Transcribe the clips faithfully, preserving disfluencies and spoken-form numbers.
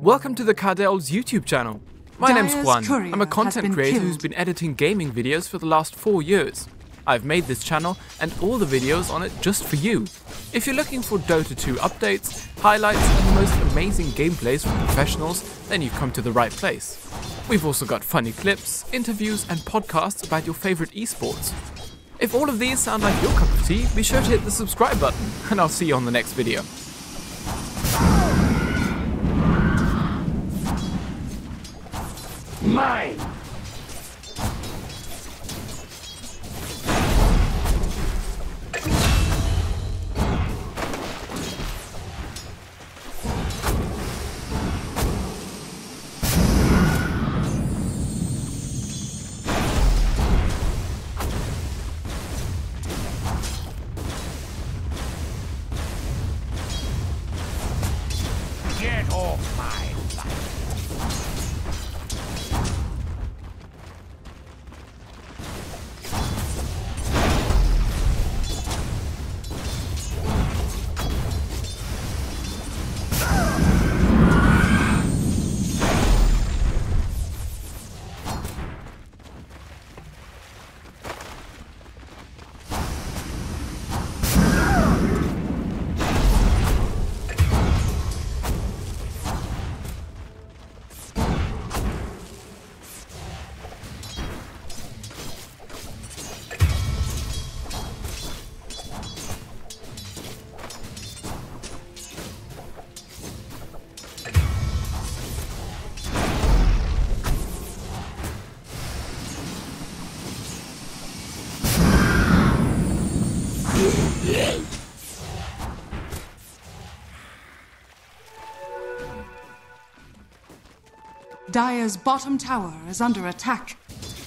Welcome to the Cardell's YouTube channel. My name's Dyer's Juan. courier I'm a has content been creator killed. who's been editing gaming videos for the last four years. I've made this channel and all the videos on it just for you. If you're looking for Dota two updates, highlights and the most amazing gameplays from professionals, then you've come to the right place. We've also got funny clips, interviews and podcasts about your favorite esports. If all of these sound like your cup of tea, be sure to hit the subscribe button and I'll see you on the next video. Mine! Get off my life! Dyer's bottom tower is under attack.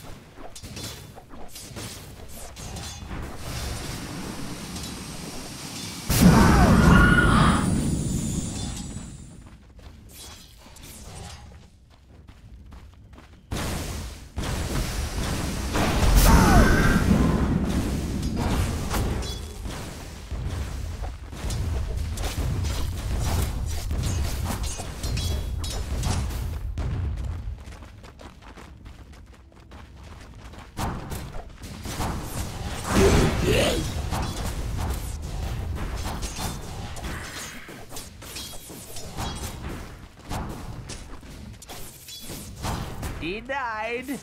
He died.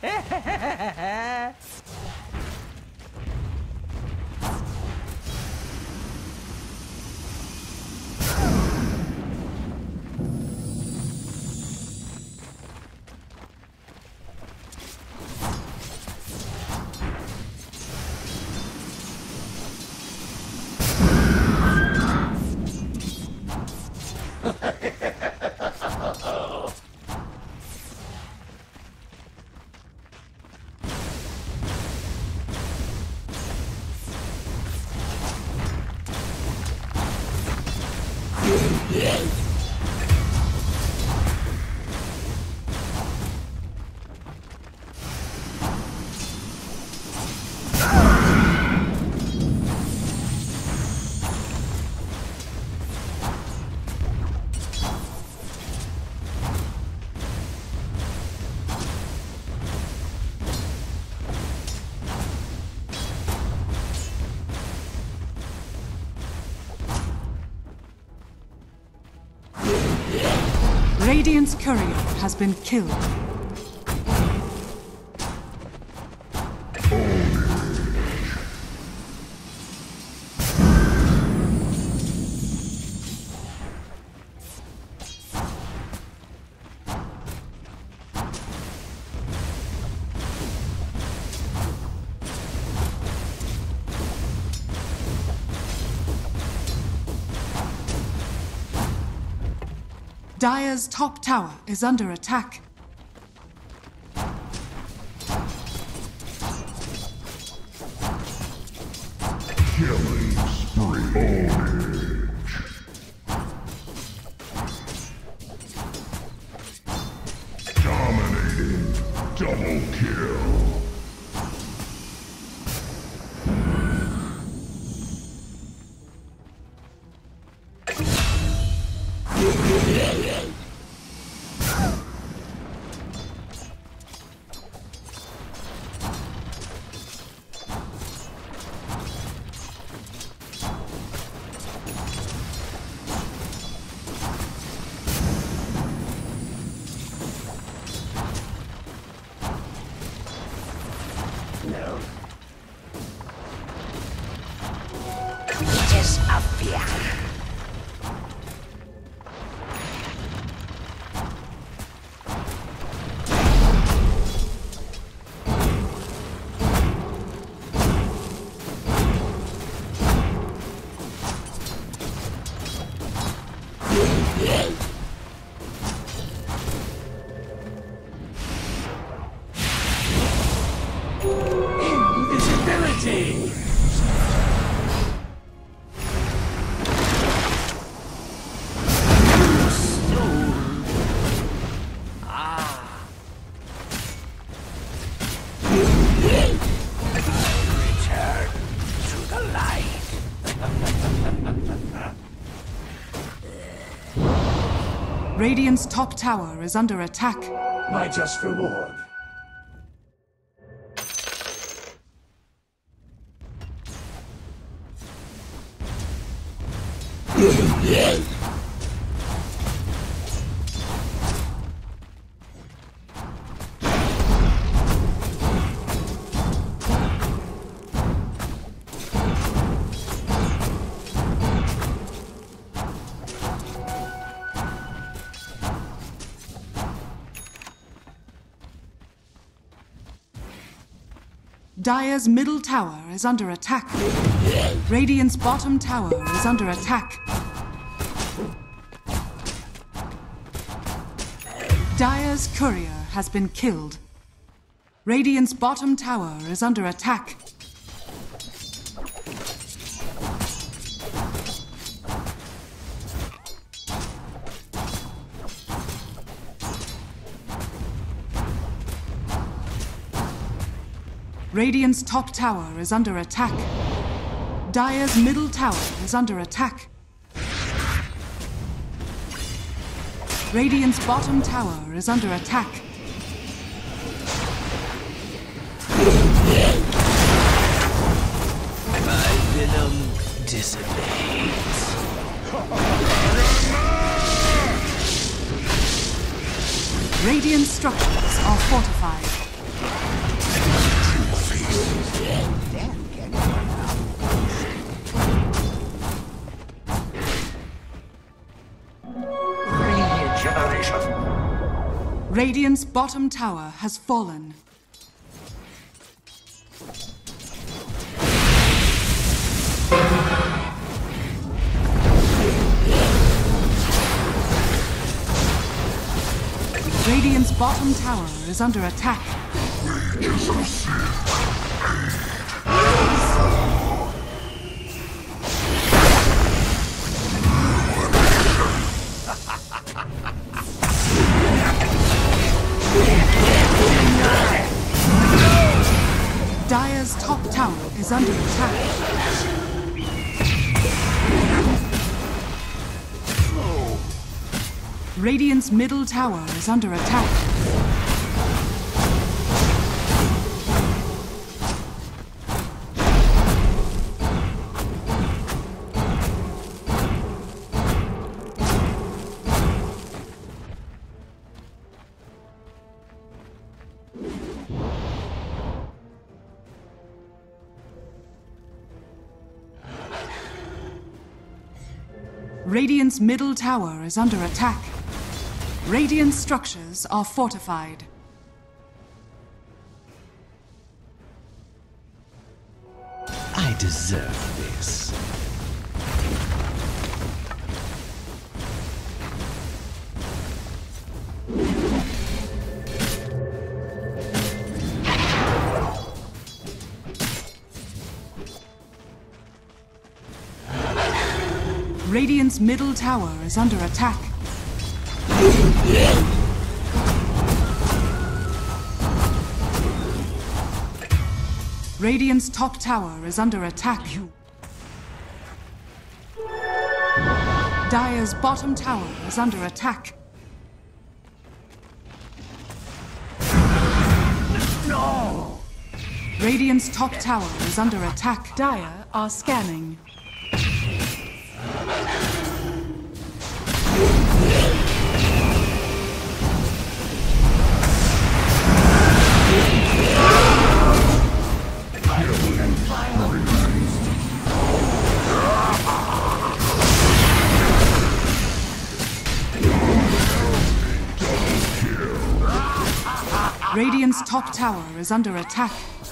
Radiant's courier has been killed. Dyer's top tower is under attack. Killing spree. Ownage. Dominating. Double kill. Radiant's top tower is under attack. My just reward. Dire's middle tower is under attack. Radiant's bottom tower is under attack. Dire's courier has been killed. Radiant's bottom tower is under attack. Radiant's top tower is under attack. Dire's middle tower is under attack. Radiant's bottom tower is under attack. My venom dissipates. Radiant structures are fortified. Radiant's bottom tower has fallen. Radiant's bottom tower is under attack. Dire's top tower is under attack. Radiant's middle tower is under attack. Radiant's middle tower is under attack. Radiant structures are fortified. I deserve this. Radiant's middle tower is under attack. Radiant's top tower is under attack. Dire's bottom tower is under attack. No! Radiant's top tower is under attack. Dire are scanning. Radiant's top tower is under attack.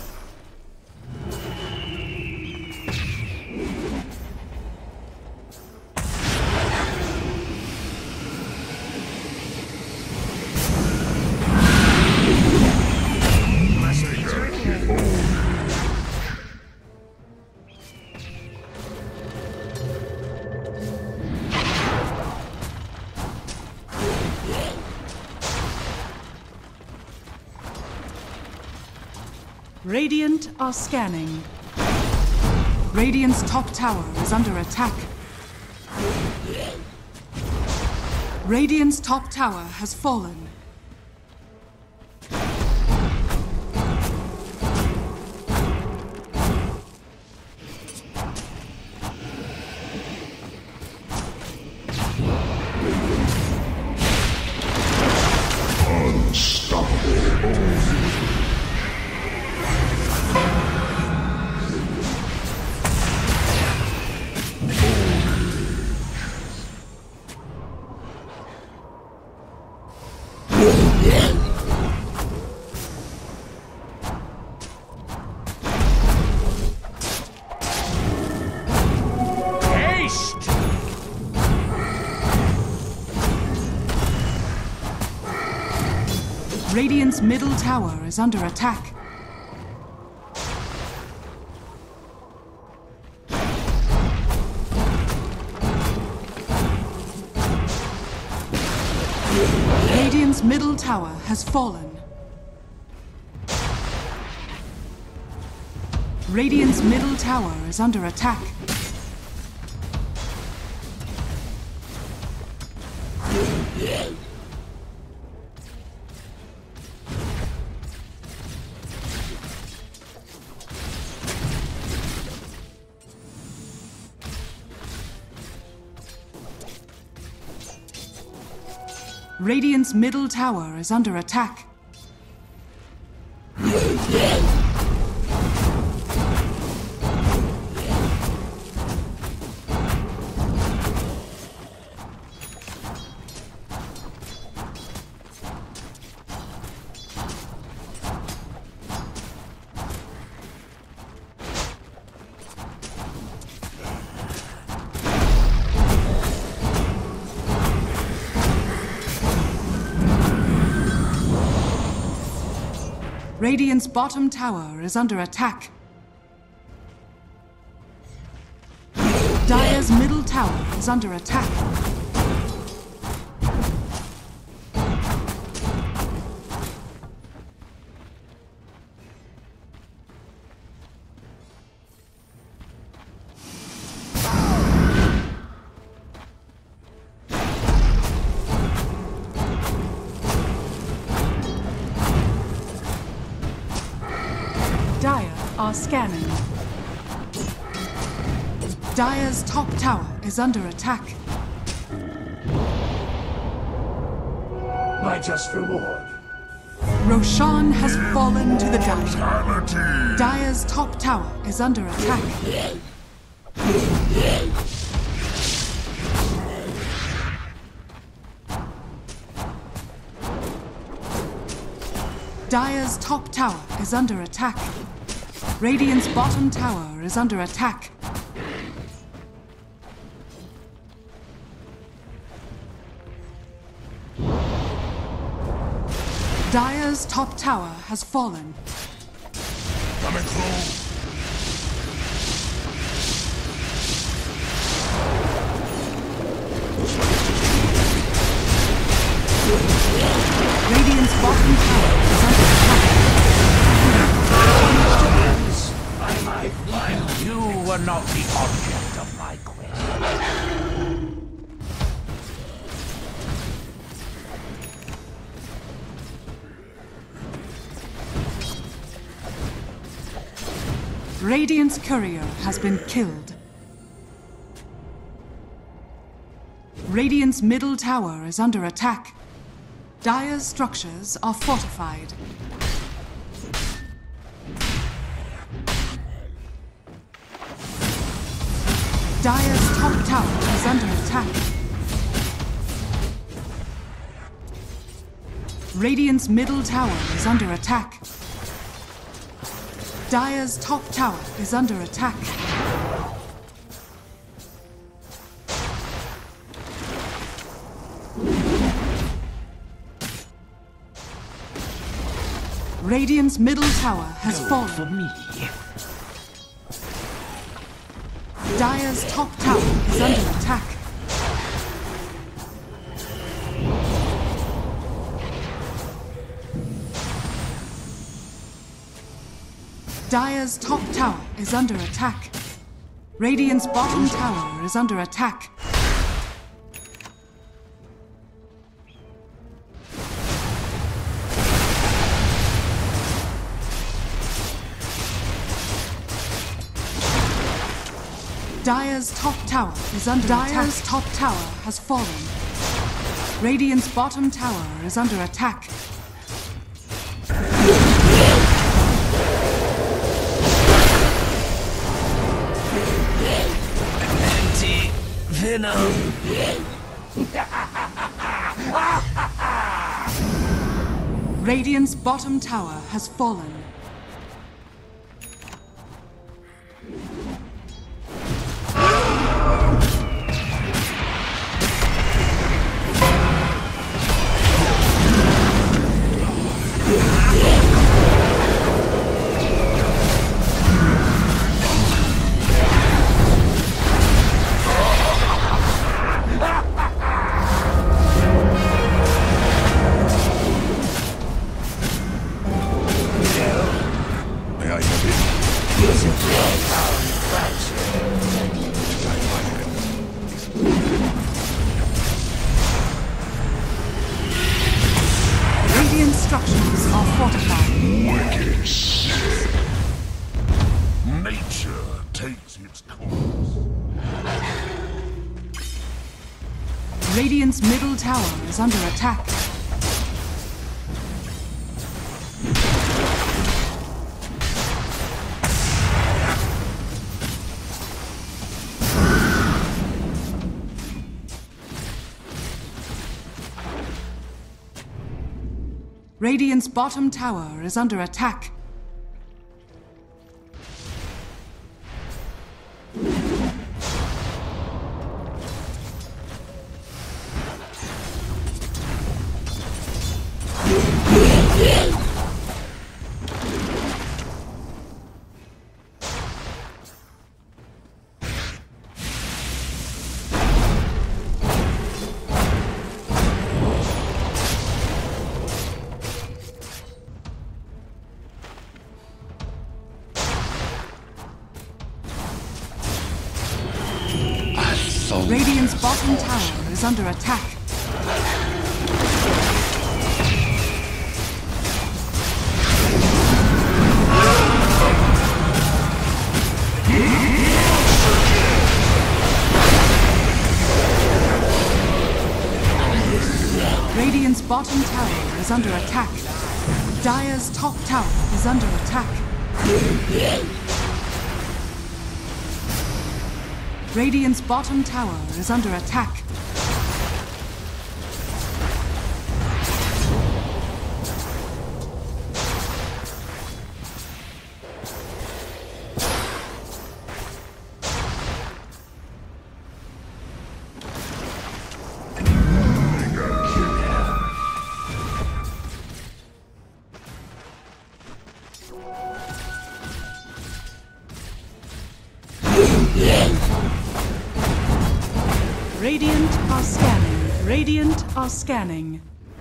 Radiant are scanning. Radiant's top tower is under attack. Radiant's top tower has fallen. Radiant's middle tower is under attack. Radiant's middle tower has fallen. Radiant's middle tower is under attack. Radiant's middle tower is under attack. Radiant's bottom tower is under attack. Dire's middle tower is under attack. Dire are scanning. Dire's top tower is under attack. My just reward. Roshan has fallen to the Dire. Fatality. Dire's top tower is under attack. Dire's top tower is under attack. Radiant's bottom tower is under attack. Dire's top tower has fallen. Coming through. Radiant's bottom tower is under attack. You were not the object of my quest. Radiant's courier has been killed. Radiant's middle tower is under attack. Dire's structures are fortified. Dire's top tower is under attack. Radiant's middle tower is under attack. Dire's top tower is under attack. Radiant's middle tower has fallen. For me. Dire's top tower is under attack. Dire's top tower is under attack. Radiant's bottom tower is under attack. Dire's top tower is under attack. Dire's top tower has fallen. Radiant's bottom tower is under attack. Anti-venom. Radiant's bottom tower has fallen. Radiant structures are fortified. Nature takes its course. Radiant's middle tower is under attack. Radiant's bottom tower is under attack. Radiant's bottom tower is under attack. Radiant's bottom tower is under attack. Dire's top tower is under attack. Radiant's bottom tower is under attack. Radiant are scanning. Radiant are scanning.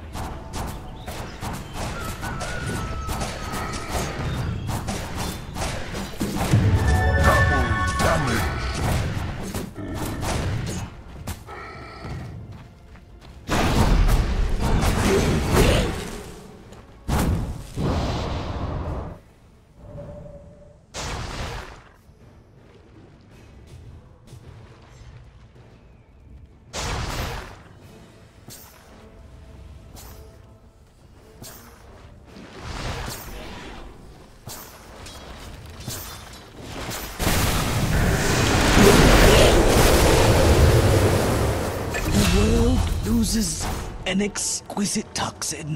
Uses an exquisite toxin.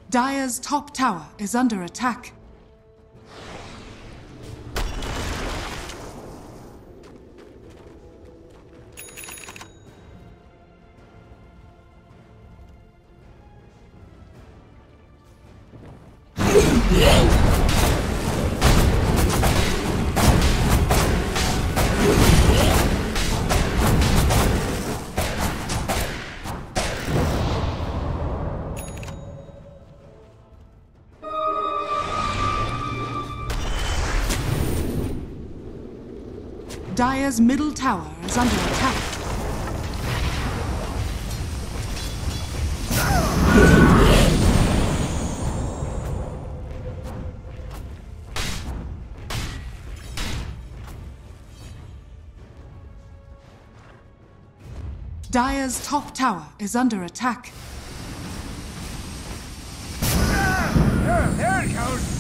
Dire's top tower is under attack. Dire's middle tower is under attack. Dire's top tower is under attack. There, there it goes.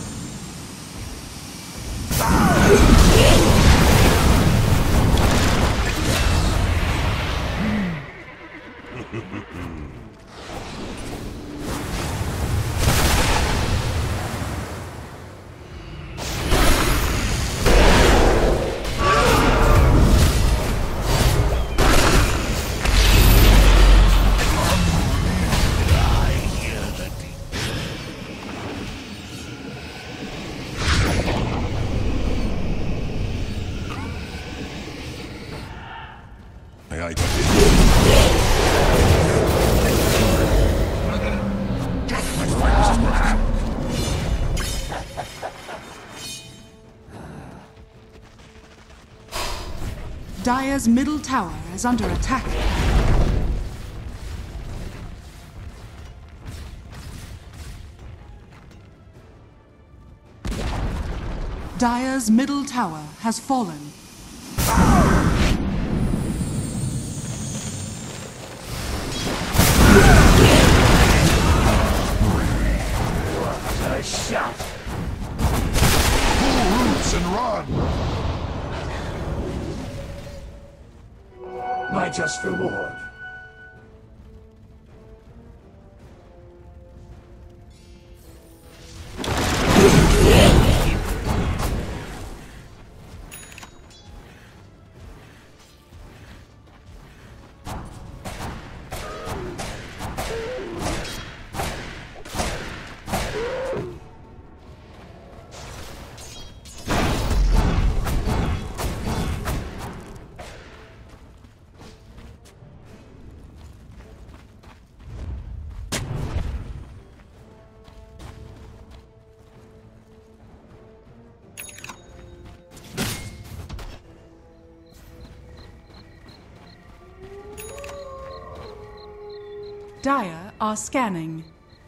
Dire's middle tower is under attack. Dire's middle tower has fallen. A shot. Pull roots and run! My just reward. Dire are scanning.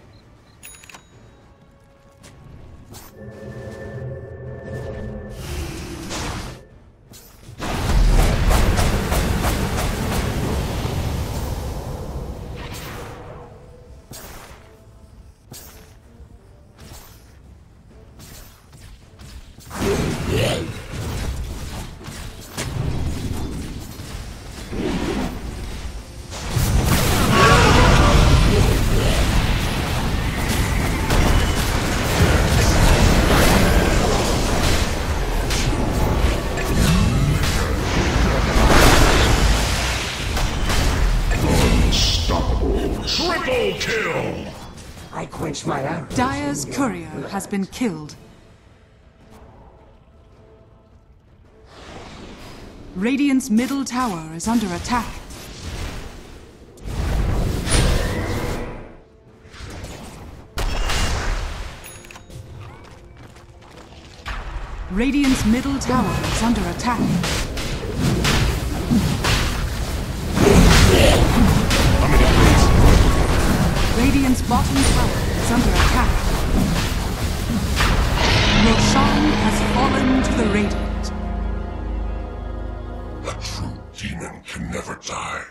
Triple kill! I quench my arrows. Dire's courier has been killed. Radiant's middle tower is under attack. Radiant's middle tower is under attack. Radiant's bottom tower is under attack. Roshan has fallen to the Radiant. A true demon can never die.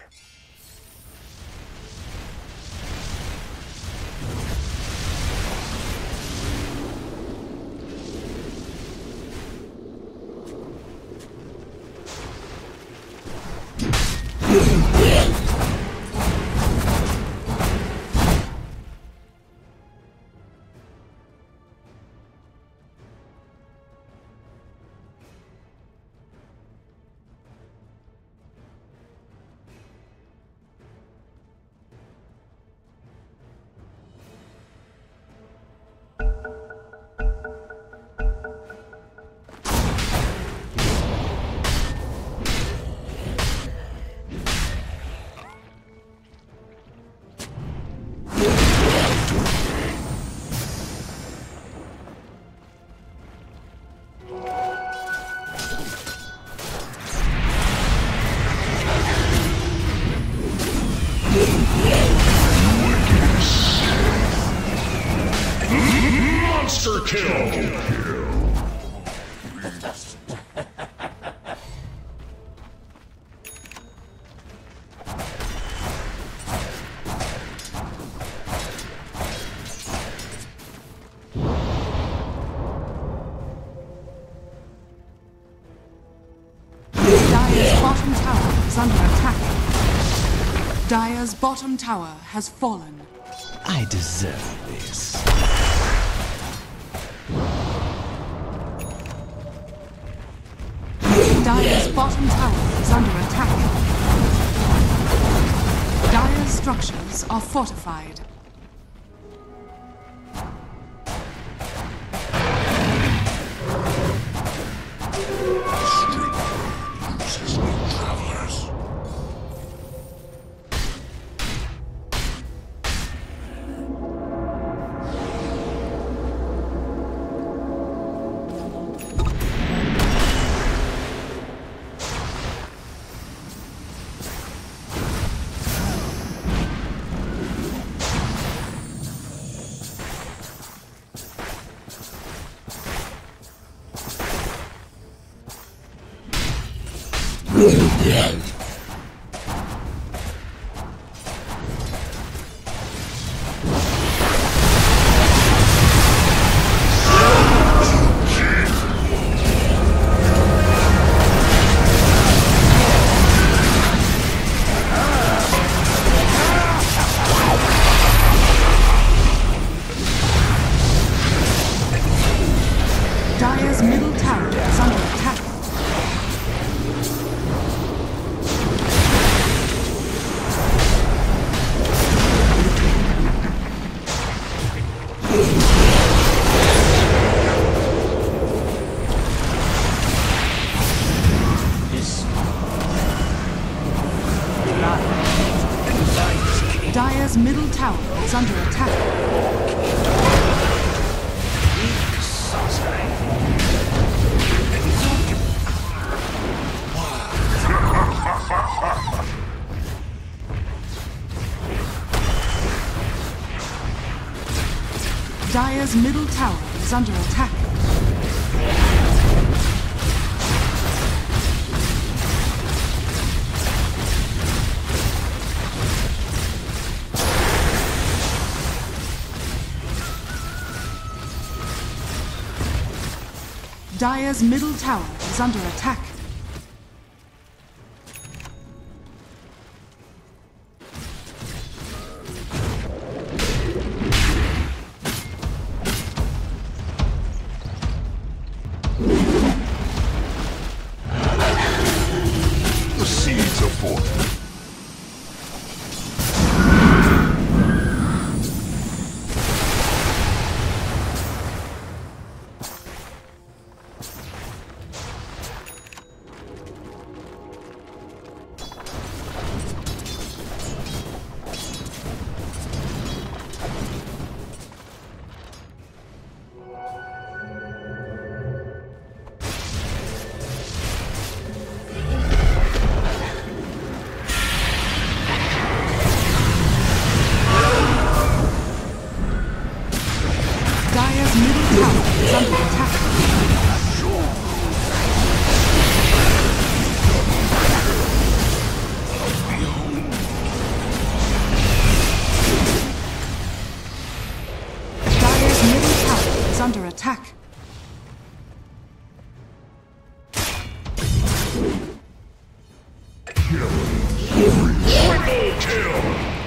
Monster kill! Dire's bottom tower is under attack. Dire's bottom tower has fallen. I deserve this. Dire's bottom tower is under attack. Dire's structures are fortified. Dire's middle tower is under attack. Dire's middle tower is under attack. Dire's middle tower is under attack. Dire's middle tower is under attack. The seeds of fortune. Dire's middle tower is under attack. Dire's middle tower is under attack. Triple kill!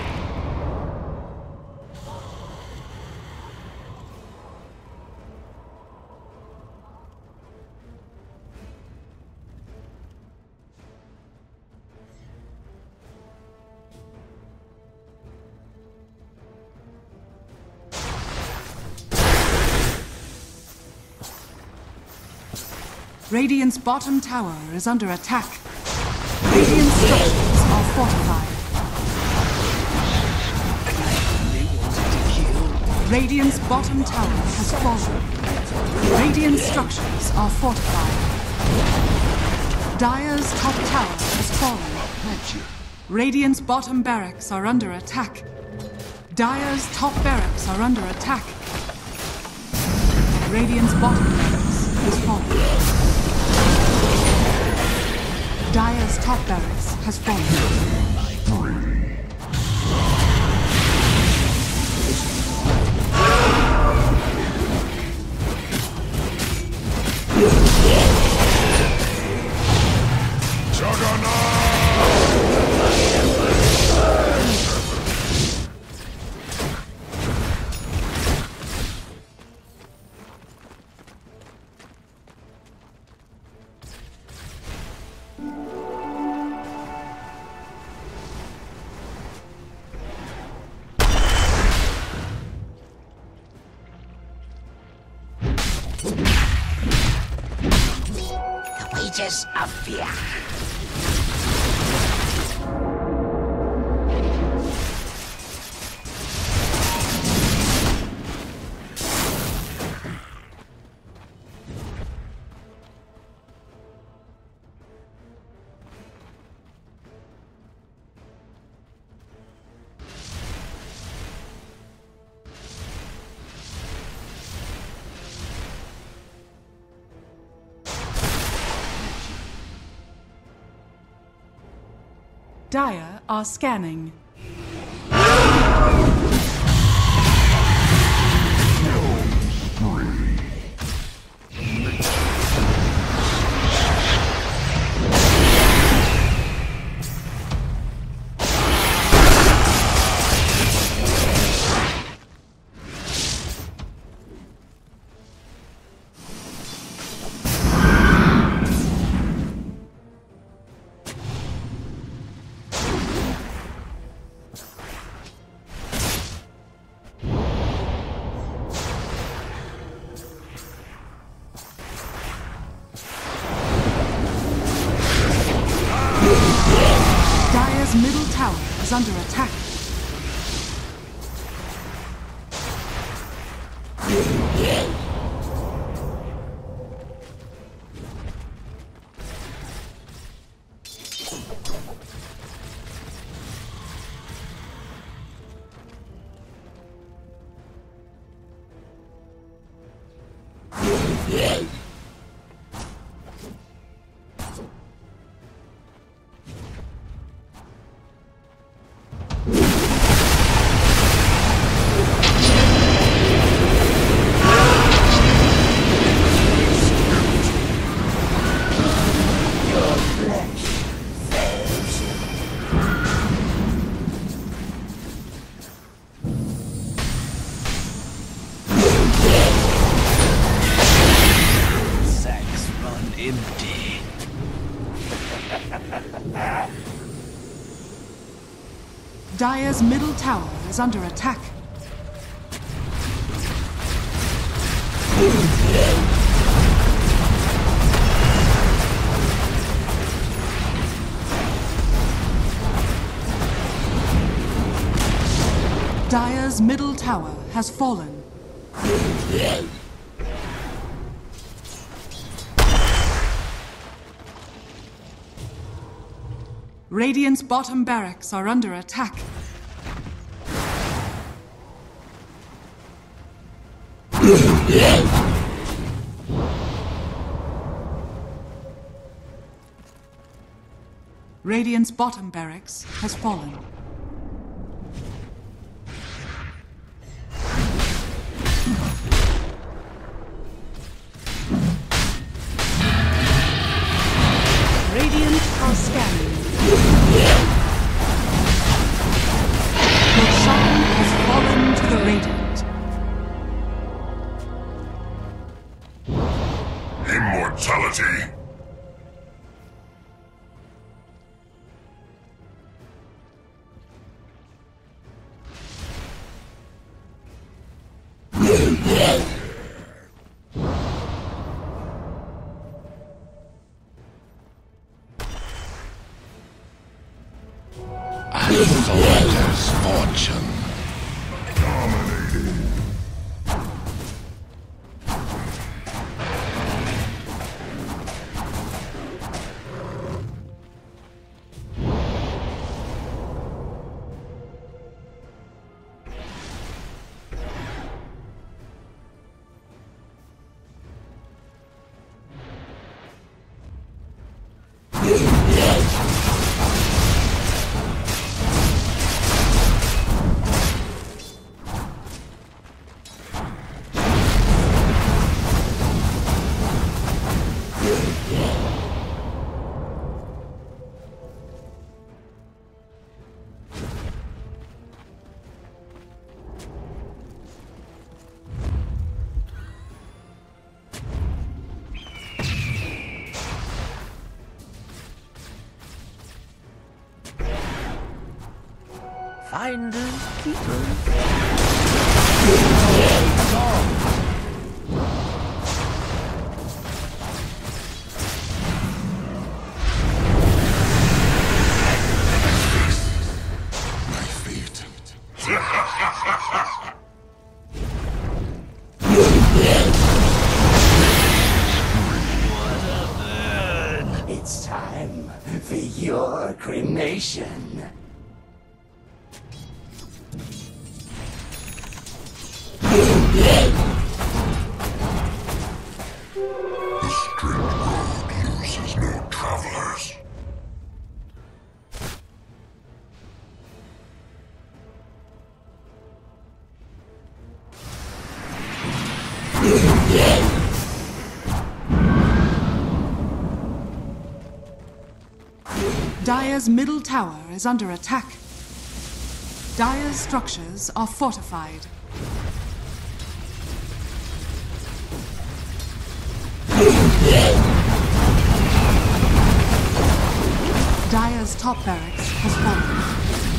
Radiant's bottom tower is under attack. Radiant structures are fortified. Radiant's bottom tower has fallen. Radiant structures are fortified. Dire's top tower has fallen. Radiant's bottom barracks are under attack. Dire's top barracks are under attack. Radiant's bottom barracks has fallen. Dire's top barracks has fallen. The wages of fear. Dire are scanning. Dire's middle tower is under attack. Sacks run empty. Dire's middle tower is under attack. Dire's middle tower has fallen. Radiant's bottom barracks are under attack. Radiant's bottom barracks has fallen. Radiant are scanning. Your sun has fallen to the Radiant. Immortality. Soldier's fortune. Dominating. Finders keepers. My feet. It's time for your cremation. The straight road loses no travelers. Dire's middle tower is under attack. Dire's structures are fortified. Dire's top barracks has fallen.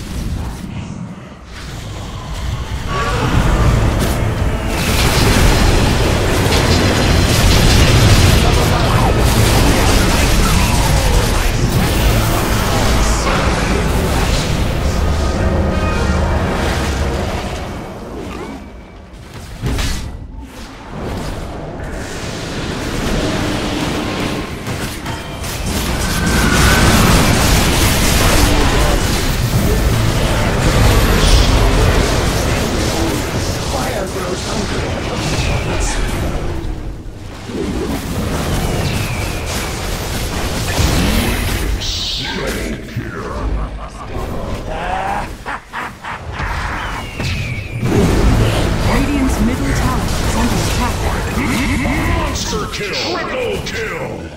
Monster kill! Triple kill!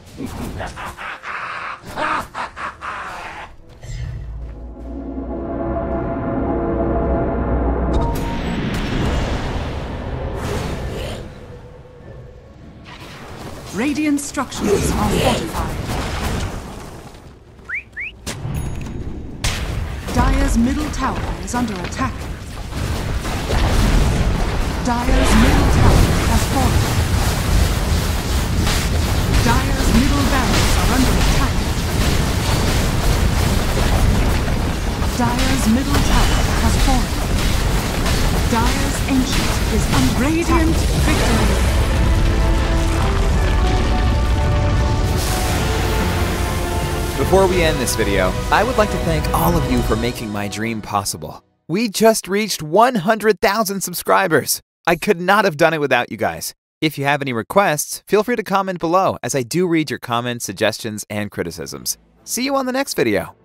Radiant structures are fortified. Dire's middle tower is under attack. Dire's middle tower has fallen. Dire's middle barracks are under attack. Dire's middle tower has fallen. Dire's ancient is under radiant victory. Before we end this video, I would like to thank all of you for making my dream possible. We just reached one hundred thousand subscribers. I could not have done it without you guys. If you have any requests, feel free to comment below, as I do read your comments, suggestions, and criticisms. See you on the next video.